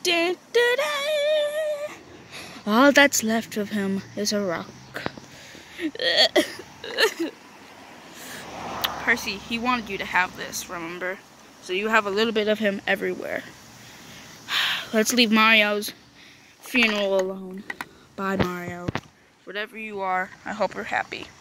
Dun, dun, dun. All that's left of him is a rock. Percy, he wanted you to have this, remember? So you have a little bit of him everywhere. Let's leave Mario's funeral alone. Bye, Mario. Whatever you are, I hope you're happy.